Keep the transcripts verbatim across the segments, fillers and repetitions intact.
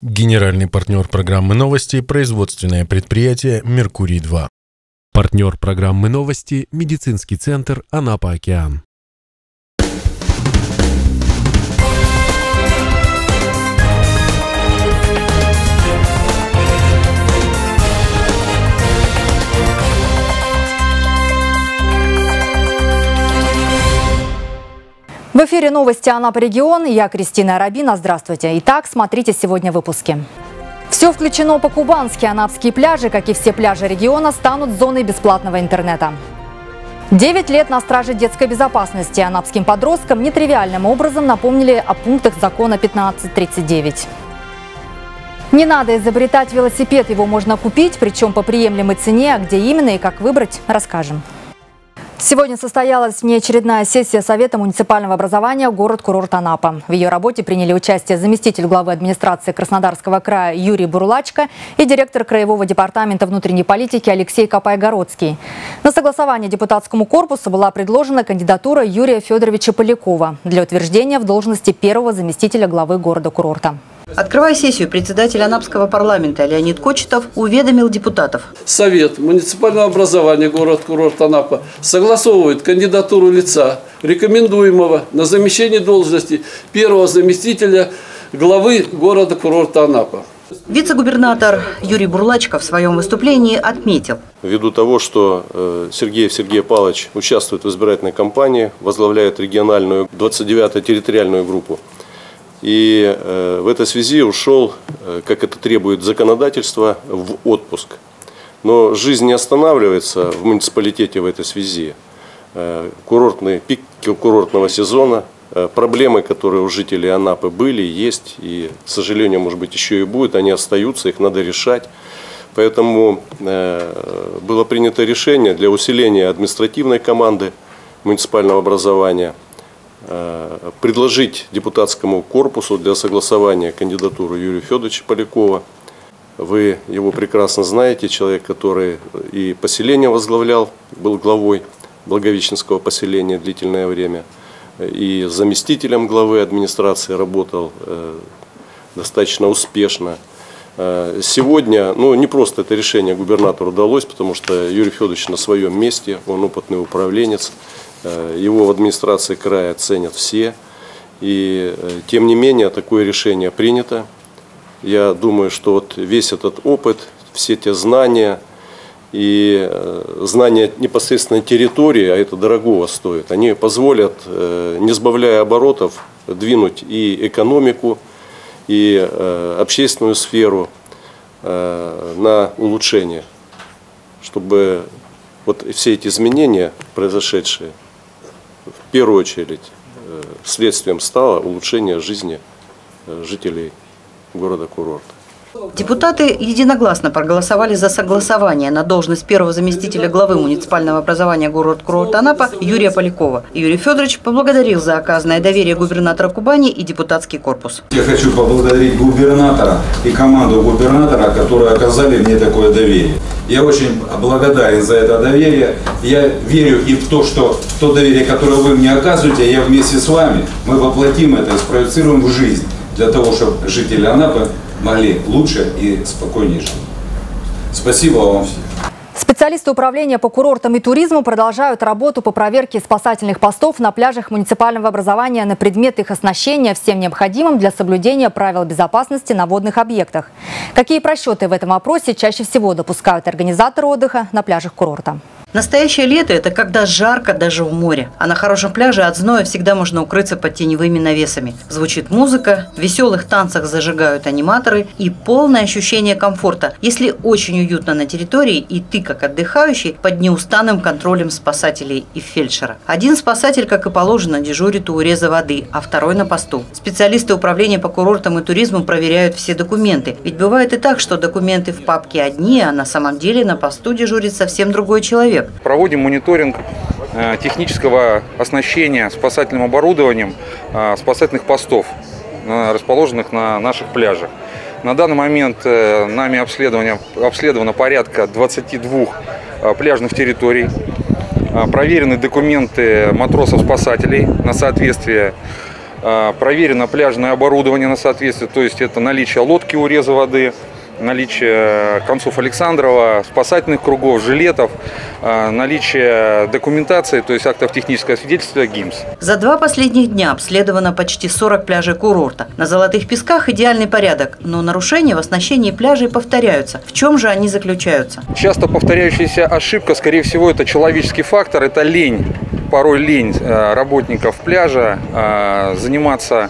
Генеральный партнер программы «Новости» – производственное предприятие «Меркурий-два». Партнер программы «Новости» – медицинский центр «Анапа-Океан». В эфире новости Анапа-Регион. Я Кристина Арабина. Здравствуйте. Итак, смотрите сегодня в выпуске. Все включено по-кубански. Анапские пляжи, как и все пляжи региона, станут зоной бесплатного интернета. Девять лет на страже детской безопасности. Анапским подросткам нетривиальным образом напомнили о пунктах закона пятнадцать тридцать девять. Не надо изобретать велосипед. Его можно купить, причем по приемлемой цене. А где именно и как выбрать, расскажем. Сегодня состоялась внеочередная сессия Совета муниципального образования город-курорт Анапа. В ее работе приняли участие заместитель главы администрации Краснодарского края Юрий Бурлачко и директор Краевого департамента внутренней политики Алексей Копай-Городский. На согласование депутатскому корпусу была предложена кандидатура Юрия Федоровича Полякова для утверждения в должности первого заместителя главы города-курорта. Открывая сессию, председатель Анапского парламента Леонид Кочетов уведомил депутатов. Совет муниципального образования город-курорт Анапа согласовывает кандидатуру лица, рекомендуемого на замещение должности первого заместителя главы города-курорта Анапа. Вице-губернатор Юрий Бурлачко в своем выступлении отметил. Ввиду того, что Сергеев Сергей Павлович участвует в избирательной кампании, возглавляет региональную двадцать девятую территориальную группу. И э, в этой связи ушел, э, как это требует законодательство, в отпуск. Но жизнь не останавливается в муниципалитете в этой связи. Э, курортный пик курортного сезона, э, проблемы, которые у жителей Анапы были, есть и, к сожалению, может быть, еще и будут, они остаются, их надо решать. Поэтому э, было принято решение для усиления административной команды муниципального образования предложить депутатскому корпусу для согласования кандидатуру Юрия Федоровича Полякова. Вы его прекрасно знаете, человек, который и поселение возглавлял, был главой Благовещенского поселения длительное время, и заместителем главы администрации работал э, достаточно успешно. Сегодня, ну, не просто это решение губернатору удалось, потому что Юрий Федорович на своем месте, он опытный управленец. Его в администрации края ценят все. И тем не менее такое решение принято. Я думаю, что вот весь этот опыт, все те знания и знания непосредственно территории, а это дорогого стоит, они позволят, не сбавляя оборотов, двинуть и экономику, и общественную сферу на улучшение, чтобы вот все эти изменения, произошедшие, в первую очередь следствием стало улучшение жизни жителей города-курорта. Депутаты единогласно проголосовали за согласование на должность первого заместителя главы муниципального образования город-курорт Анапа Юрия Полякова. Юрий Федорович поблагодарил за оказанное доверие губернатора Кубани и депутатский корпус. Я хочу поблагодарить губернатора и команду губернатора, которые оказали мне такое доверие. Я очень благодарен за это доверие. Я верю и в то, что то доверие, которое вы мне оказываете, я вместе с вами, мы воплотим это и спроецируем в жизнь для того, чтобы жители Анапы могли лучше и спокойнее жить. Спасибо вам всем. Специалисты управления по курортам и туризму продолжают работу по проверке спасательных постов на пляжах муниципального образования на предмет их оснащения всем необходимым для соблюдения правил безопасности на водных объектах. Какие просчеты в этом вопросе чаще всего допускают организаторы отдыха на пляжах курорта? Настоящее лето – это когда жарко даже в море. А на хорошем пляже от зноя всегда можно укрыться под теневыми навесами. Звучит музыка, в веселых танцах зажигают аниматоры и полное ощущение комфорта, если очень уютно на территории и ты, как отдыхающий, под неустанным контролем спасателей и фельдшера. Один спасатель, как и положено, дежурит у уреза воды, а второй на посту. Специалисты управления по курортам и туризму проверяют все документы. Ведь бывает и так, что документы в папке одни, а на самом деле на посту дежурит совсем другой человек. Проводим мониторинг технического оснащения спасательным оборудованием спасательных постов, расположенных на наших пляжах. На данный момент нами обследовано порядка двадцати двух пляжных территорий. Проверены документы матросов-спасателей на соответствие проверено пляжное оборудование на соответствие, то есть это наличие лодки уреза воды, наличие концов Александрова, спасательных кругов, жилетов, наличие документации, то есть актов технического свидетельства ГИМС. За два последних дня обследовано почти сорок пляжей курорта. На Золотых Песках идеальный порядок, но нарушения в оснащении пляжей повторяются. В чем же они заключаются? Часто повторяющаяся ошибка, скорее всего, это человеческий фактор, это лень. Порой лень работников пляжа заниматься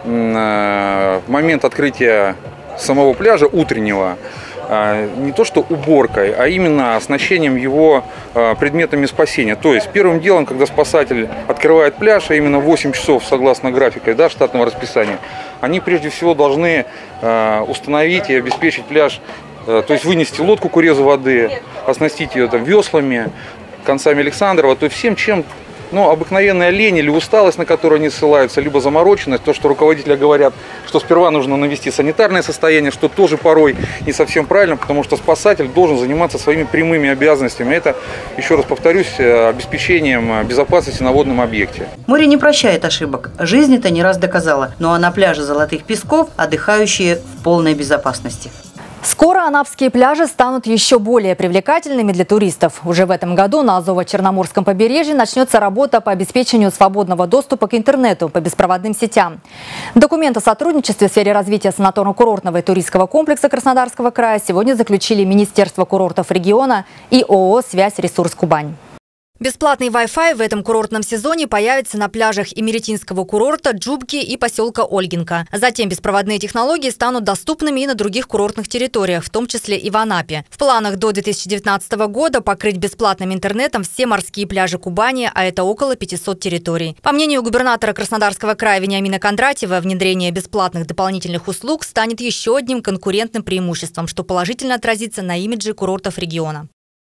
в момент открытия самого пляжа утреннего не то что уборкой, а именно оснащением его предметами спасения. То есть первым делом, когда спасатель открывает пляж, а именно в восемь часов согласно графика, да, штатного расписания, они прежде всего должны установить и обеспечить пляж, то есть вынести лодку к урезу воды, оснастить ее там веслами, концами Александрова, то есть всем, чем ну, обыкновенная лень или усталость, на которую они ссылаются, либо замороченность, то, что руководители говорят, что сперва нужно навести санитарное состояние, что тоже порой не совсем правильно, потому что спасатель должен заниматься своими прямыми обязанностями. Это, еще раз повторюсь, обеспечением безопасности на водном объекте. Море не прощает ошибок. Жизнь это не раз доказала. Ну а на пляже Золотых Песков отдыхающие в полной безопасности. Скоро анапские пляжи станут еще более привлекательными для туристов. Уже в этом году на Азово-Черноморском побережье начнется работа по обеспечению свободного доступа к интернету по беспроводным сетям. Документ о сотрудничестве в сфере развития санаторно-курортного и туристского комплекса Краснодарского края сегодня заключили Министерство курортов региона и ООО «Связь Ресурс Кубань». Бесплатный Wi-Fi в этом курортном сезоне появится на пляжах Имеретинского курорта, Джубки и поселка Ольгинка. Затем беспроводные технологии станут доступными и на других курортных территориях, в том числе и в Анапе. В планах до две тысячи девятнадцатого года покрыть бесплатным интернетом все морские пляжи Кубани, а это около пятисот территорий. По мнению губернатора Краснодарского края Вениамина Кондратьева, внедрение бесплатных дополнительных услуг станет еще одним конкурентным преимуществом, что положительно отразится на имидже курортов региона.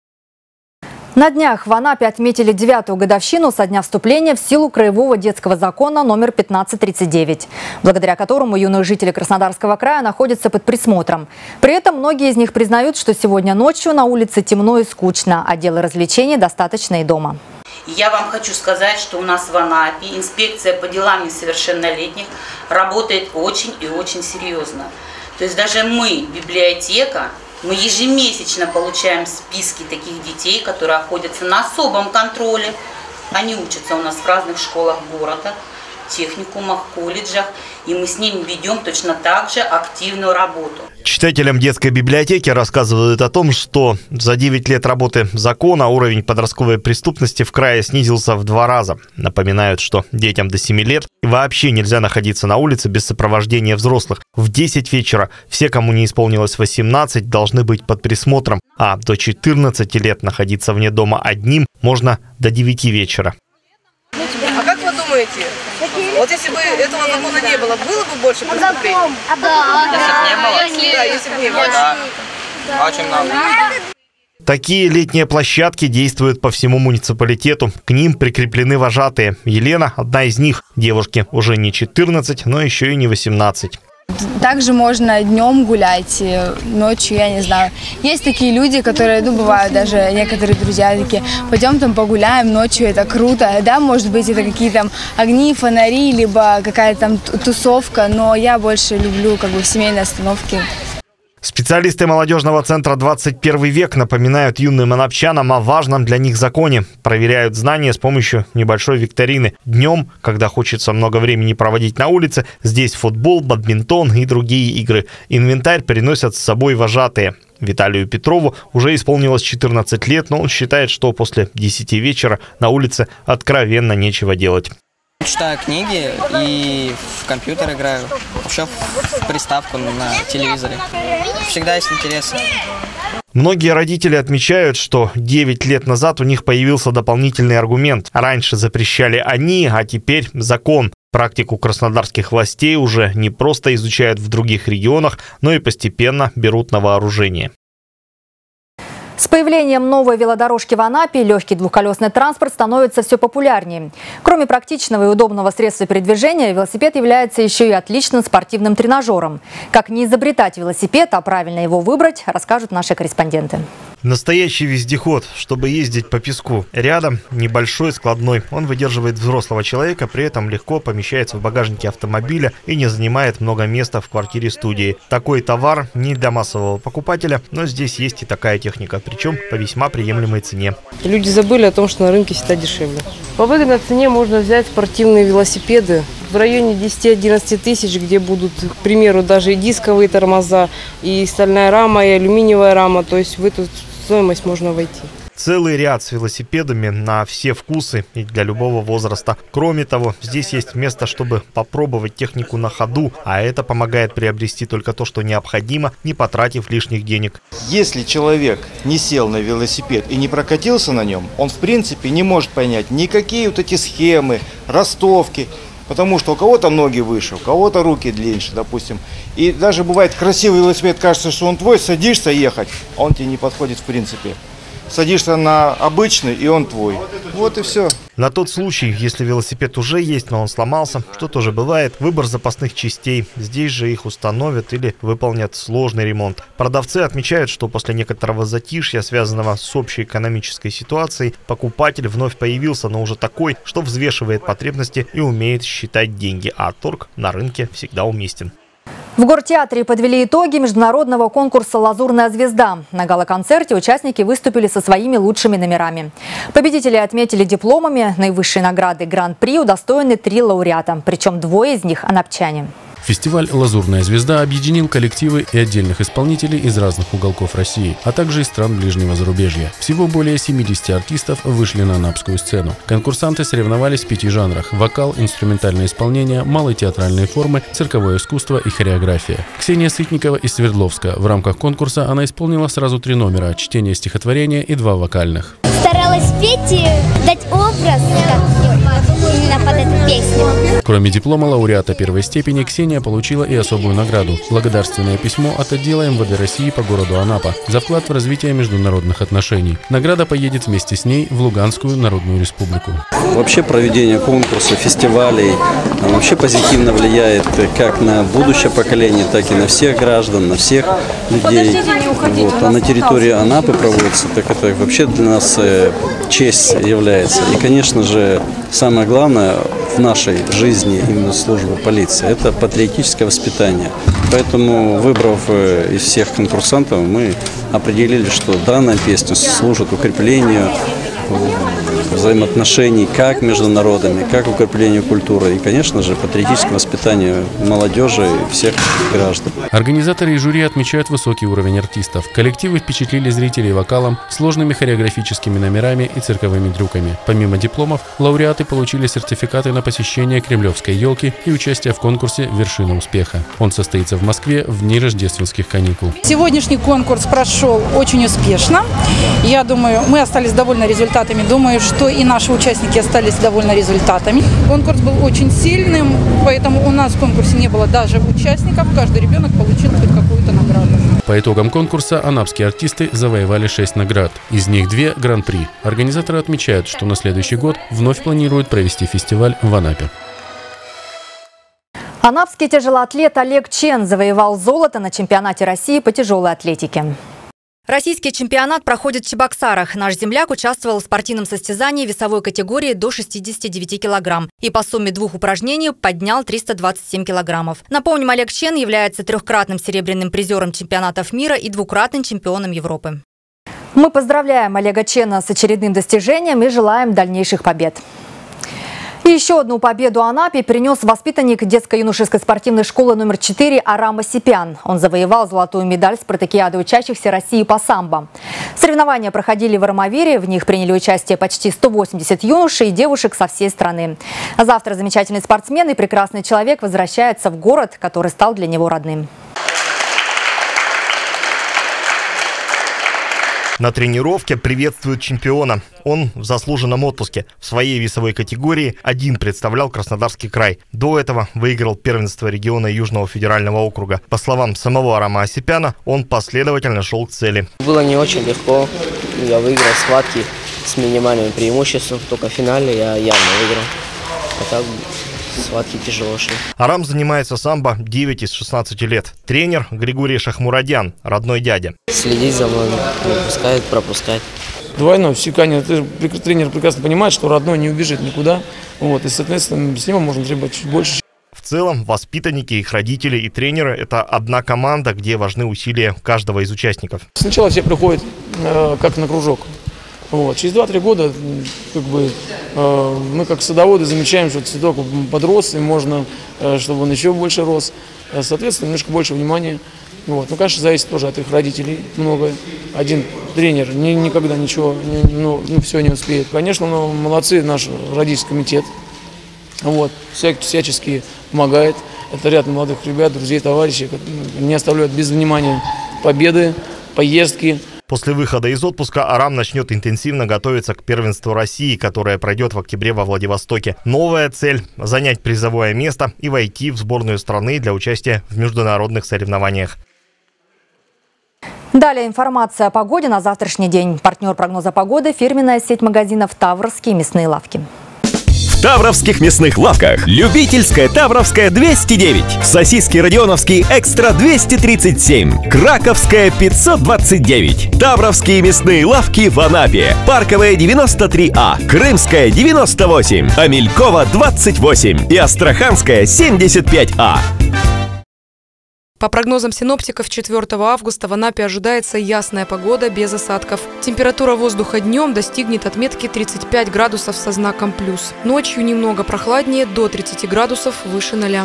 На днях в Анапе отметили девятую годовщину со дня вступления в силу Краевого детского закона номер пятнадцать тридцать девять, благодаря которому юные жители Краснодарского края находятся под присмотром. При этом многие из них признают, что сегодня ночью на улице темно и скучно, а дел и развлечений достаточно и дома. Я вам хочу сказать, что у нас в Анапе инспекция по делам несовершеннолетних работает очень и очень серьезно. То есть даже мы, библиотека, мы ежемесячно получаем списки таких детей, которые находятся на особом контроле. Они учатся у нас в разных школах города, техникумах, колледжах, и мы с ними ведем точно так же активную работу. Читателям детской библиотеки рассказывают о том, что за девять лет работы закона уровень подростковой преступности в крае снизился в два раза. Напоминают, что детям до семи лет вообще нельзя находиться на улице без сопровождения взрослых. В десять вечера все, кому не исполнилось восемнадцать, должны быть под присмотром, а до четырнадцати лет находиться вне дома одним можно до девяти вечера. А как вы думаете, вот если бы этого закона не было, было бы больше преступлений? Да, если бы не было. Да, если бы не было. Да, очень много. Такие летние площадки действуют по всему муниципалитету. К ним прикреплены вожатые. Елена – одна из них. Девушке уже не четырнадцать, но еще и не восемнадцать. Также можно днем гулять, ночью, я не знаю. Есть такие люди, которые, ну, бывают даже некоторые друзья такие, пойдем там погуляем ночью, это круто. Да, может быть, это какие-то там огни, фонари, либо какая-то там тусовка, но я больше люблю как бы в семейной остановке. Специалисты молодежного центра «двадцать первый век» напоминают юным анапчанам о важном для них законе. Проверяют знания с помощью небольшой викторины. Днем, когда хочется много времени проводить на улице, здесь футбол, бадминтон и другие игры. Инвентарь переносят с собой вожатые. Виталию Петрову уже исполнилось четырнадцать лет, но он считает, что после десяти вечера на улице откровенно нечего делать. Читаю книги и в компьютер играю, еще в приставку на телевизоре. Всегда есть интерес. Многие родители отмечают, что девять лет назад у них появился дополнительный аргумент. Раньше запрещали они, а теперь закон. Практику краснодарских властей уже не просто изучают в других регионах, но и постепенно берут на вооружение. С появлением новой велодорожки в Анапе легкий двухколесный транспорт становится все популярнее. Кроме практичного и удобного средства передвижения, велосипед является еще и отличным спортивным тренажером. Как не изобретать велосипед, а правильно его выбрать, расскажут наши корреспонденты. Настоящий вездеход, чтобы ездить по песку. Рядом небольшой складной. Он выдерживает взрослого человека, при этом легко помещается в багажнике автомобиля и не занимает много места в квартире студии. Такой товар не для массового покупателя, но здесь есть и такая техника, причем по весьма приемлемой цене. Люди забыли о том, что на рынке всегда дешевле. По выгодной цене можно взять спортивные велосипеды в районе десяти-одиннадцати тысяч, где будут, к примеру, даже и дисковые тормоза, и стальная рама, и алюминиевая рама. То есть в эту стоимость можно войти. Целый ряд с велосипедами на все вкусы и для любого возраста. Кроме того, здесь есть место, чтобы попробовать технику на ходу, а это помогает приобрести только то, что необходимо, не потратив лишних денег. Если человек не сел на велосипед и не прокатился на нем, он в принципе не может понять никакие вот эти схемы, ростовки. Потому что у кого-то ноги выше, у кого-то руки длиннее, допустим. И даже бывает красивый велосипед, кажется, что он твой, садишься ехать, а он тебе не подходит в принципе. Садишься на обычный, и он твой. Вот и все. На тот случай, если велосипед уже есть, но он сломался, что тоже бывает, выбор запасных частей. Здесь же их установят или выполнят сложный ремонт. Продавцы отмечают, что после некоторого затишья, связанного с общей экономической ситуацией, покупатель вновь появился, но уже такой, что взвешивает потребности и умеет считать деньги, а торг на рынке всегда уместен. В Гортеатре подвели итоги международного конкурса «Лазурная звезда». На гала-концерте участники выступили со своими лучшими номерами. Победители отметили дипломами. Наивысшей награды Гран-при удостоены три лауреата, причем двое из них – анапчане. Фестиваль «Лазурная звезда» объединил коллективы и отдельных исполнителей из разных уголков России, а также из стран ближнего зарубежья. Всего более семидесяти артистов вышли на анапскую сцену. Конкурсанты соревновались в пяти жанрах – вокал, инструментальное исполнение, малые театральные формы, цирковое искусство и хореография. Ксения Сытникова из Свердловска. В рамках конкурса она исполнила сразу три номера – чтение стихотворения и два вокальных. Старалась петь и дать образ именно под эту песню. Кроме диплома лауреата первой степени, Ксения получила и особую награду – благодарственное письмо от отдела эм вэ дэ России по городу Анапа за вклад в развитие международных отношений. Награда поедет вместе с ней в Луганскую Народную Республику. Вообще проведение конкурса, фестивалей вообще позитивно влияет как на будущее поколение, так и на всех граждан, на всех людей. Вот. А на территории Анапы проводится, так это вообще для нас честь является. И, конечно же, самое главное в нашей жизни именно службы полиции – это патриотическое воспитание. Поэтому, выбрав из всех конкурсантов, мы определили, что данная песня служит укреплению взаимоотношений как между народами, как укреплению культуры и, конечно же, патриотическое воспитание молодежи и всех граждан. Организаторы и жюри отмечают высокий уровень артистов. Коллективы впечатлили зрителей вокалом, сложными хореографическими номерами и цирковыми трюками. Помимо дипломов, лауреаты получили сертификаты на посещение Кремлевской елки и участие в конкурсе «Вершина успеха». Он состоится в Москве в дни рождественских каникул. Сегодняшний конкурс прошел очень успешно. Я думаю, мы остались довольны результатами. Думаю, что и наши участники остались довольны результатами. Конкурс был очень сильным, поэтому у нас в конкурсе не было даже участников. Каждый ребенок получил хоть какую-то награду. По итогам конкурса анапские артисты завоевали шесть наград. Из них две – гран-при. Организаторы отмечают, что на следующий год вновь планируют провести фестиваль в Анапе. Анапский тяжелоатлет Олег Чен завоевал золото на чемпионате России по тяжелой атлетике. Российский чемпионат проходит в Чебоксарах. Наш земляк участвовал в спортивном состязании весовой категории до шестидесяти девяти килограмм и по сумме двух упражнений поднял триста двадцать семь килограммов. Напомним, Олег Чен является трехкратным серебряным призером чемпионатов мира и двукратным чемпионом Европы. Мы поздравляем Олега Чена с очередным достижением и желаем дальнейших побед. И еще одну победу Анапе принес воспитанник детско-юношеской спортивной школы номер четыре Арам Осипян. Он завоевал золотую медаль спартакиады учащихся России по самбо. Соревнования проходили в Армавире. В них приняли участие почти сто восемьдесят юношей и девушек со всей страны. А завтра замечательный спортсмен и прекрасный человек возвращается в город, который стал для него родным. На тренировке приветствуют чемпиона. Он в заслуженном отпуске. В своей весовой категории один представлял Краснодарский край. До этого выиграл первенство региона Южного федерального округа. По словам самого Арама Осипяна, он последовательно шел к цели. Было не очень легко. Я выиграл схватки с минимальным преимуществом. Только в финале я явно выиграл. А так схватки тяжело шли. Арам занимается самбо девять из шестнадцати лет. Тренер Григорий Шахмурадян, родной дядя. Следить за мной, выпускает, пропускать. Двойное всекание. Тренер прекрасно понимает, что родной не убежит никуда. Вот, и, соответственно, с него можно требовать чуть больше. В целом, воспитанники, их родители и тренеры – это одна команда, где важны усилия каждого из участников. Сначала все приходят э, как на кружок. Вот. Через два-три года как бы, э, мы как садоводы замечаем, что цветок подрос, и можно, э, чтобы он еще больше рос. Соответственно, немножко больше внимания. Вот. Ну, конечно, зависит тоже от их родителей многое. Один тренер ни, никогда ничего, не, ну, ну, все не успеет. Конечно, ну, молодцы, наш родительский комитет. Вот. Вся, всячески помогает. Это ряд молодых ребят, друзей, товарищей, не оставляют без внимания победы, поездки. После выхода из отпуска Арам начнет интенсивно готовиться к первенству России, которое пройдет в октябре во Владивостоке. Новая цель – занять призовое место и войти в сборную страны для участия в международных соревнованиях. Далее информация о погоде на завтрашний день. Партнер прогноза погоды – фирменная сеть магазинов «Таврские мясные лавки». В Тавровских мясных лавках любительская Тавровская двести девять, сосиски Родионовские экстра двести тридцать семь, Краковская пятьсот двадцать девять, Тавровские мясные лавки в Анапе, Парковая девяносто три А, Крымская девяносто восемь, Амелькова двадцать восемь и Астраханская семьдесят пять А. По прогнозам синоптиков, четвёртого августа в Анапе ожидается ясная погода без осадков. Температура воздуха днем достигнет отметки тридцать пять градусов со знаком плюс. Ночью немного прохладнее, до тридцати градусов выше ноля.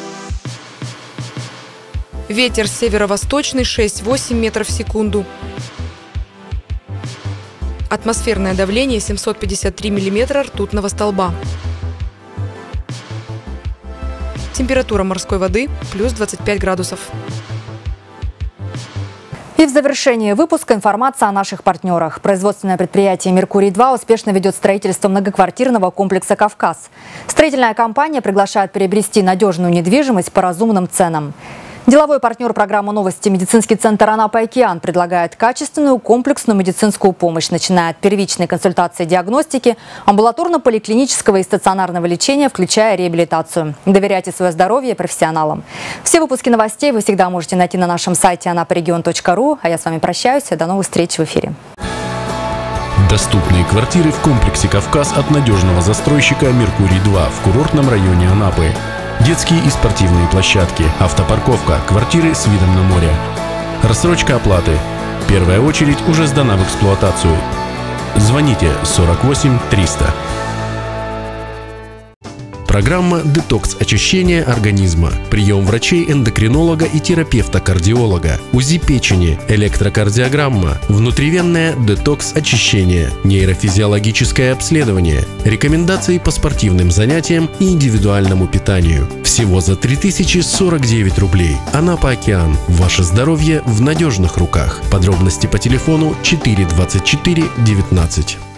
Ветер северо-восточный шесть-восемь метров в секунду. Атмосферное давление семьсот пятьдесят три миллиметра ртутного столба. Температура морской воды плюс двадцать пять градусов. И в завершении выпуска информация о наших партнерах. Производственное предприятие «Меркурий-два» успешно ведет строительство многоквартирного комплекса «Кавказ». Строительная компания приглашает приобрести надежную недвижимость по разумным ценам. Деловой партнер программы «Новости» медицинский центр «Анапа-Океан» предлагает качественную комплексную медицинскую помощь, начиная от первичной консультации и диагностики, амбулаторно-поликлинического и стационарного лечения, включая реабилитацию. Доверяйте свое здоровье профессионалам. Все выпуски новостей вы всегда можете найти на нашем сайте анапарегион точка ру. А я с вами прощаюсь. До новых встреч в эфире. Доступные квартиры в комплексе «Кавказ» от надежного застройщика «Меркурий-два» в курортном районе Анапы. Детские и спортивные площадки, автопарковка, квартиры с видом на море. Рассрочка оплаты. Первая очередь уже сдана в эксплуатацию. Звоните сорок восемь триста. Программа «Детокс очищения организма». Прием врачей-эндокринолога и терапевта-кардиолога. УЗИ печени, электрокардиограмма, внутривенное детокс очищение, нейрофизиологическое обследование, рекомендации по спортивным занятиям и индивидуальному питанию. Всего за три тысячи сорок девять рублей. Анапа-Океан. Ваше здоровье в надежных руках. Подробности по телефону четыре двадцать четыре девятнадцать.